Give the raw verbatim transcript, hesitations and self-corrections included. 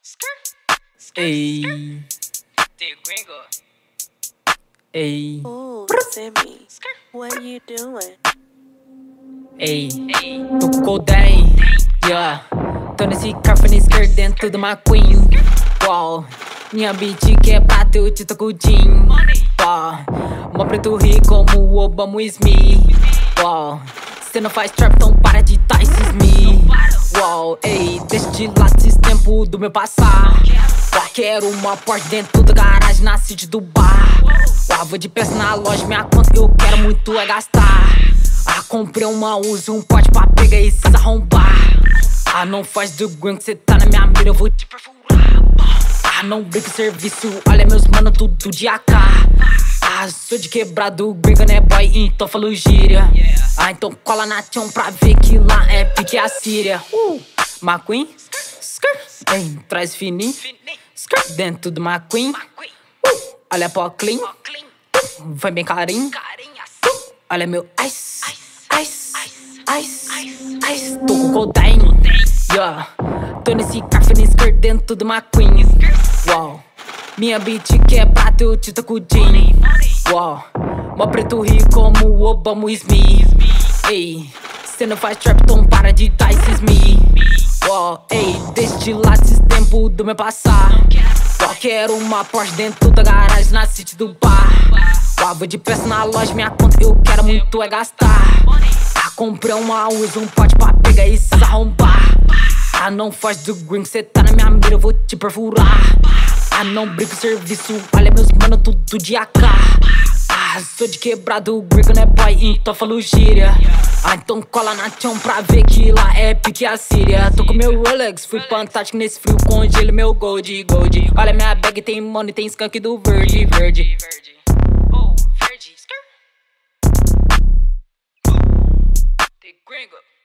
Ei. Ei. Oh, Sammy, what are you doing? Ei. Tô com Golden. Yeah. Tô nesse carro skirt dentro do McQueen. Wow. Minha beat que é prata, eu te toco o jean. Wow. Mó preto rico como o Obama Smith. Wow. Cê não faz trap, então para de dar esses me. Wow. Ei, deixa de lado esses tempos do meu passado. Uau, quero uma Porsche dentro da garagem na city do bar. Uau, vou de peça na loja, minha conta eu quero muito é gastar. Ah, comprei uma Uzi, um pote pra pegar esses arrombar. Ah, não faz do green que cê tá na minha mira, eu vou te perfurar. Ah, não brinca serviço, olha meus mano, tudo de A K. Ah, sou de quebrado, gringa né boy, então falo gíria. Ah, então cola na chão pra ver que lá é pique a Síria. Uh, McQueen, skirt, ei, traz fininho, skirt dentro do McQueen. Uh, olha pro clean, uh, vai bem carinho. Uh, olha meu ice, ice, ice, ice. Tô com Golden, yeah. Tô nesse carro skirt dentro do McQueen. Wow. Minha beat que é prata, eu te toco o jean. Wow. Mó preto rico como o Obama Smith. Ei, cê não faz trap, então para de dar esses me. Wow. Ei, deixa de lado esses tempos do meu passado. Wow, quero uma Porsche dentro da garagem na city do bar. Wow, vou de peça na loja, minha conta eu quero muito é gastar. Ah, comprei uma Uzi, um pote pra pegar esses arrombar. Ah, não faz do green que cê tá na minha mira, eu vou te perfurar. Ah, não brinco serviço, olha meus mano, tudo de A K. Ah, sou de quebrado, gringo né boy, então falo gíria. Ah, então cola na chão pra ver que lá é pique a Síria. Tô com meu Rolex, fui pra Antártica nesse frio com gelo, meu gold, gold. Olha minha bag, tem money, tem skunk do verde, verde. Oh, verde, skirt. The gringo.